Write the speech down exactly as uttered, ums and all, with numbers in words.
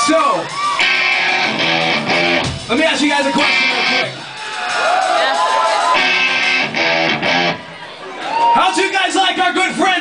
So, let me ask you guys a question real quick. How'd you guys like our good friend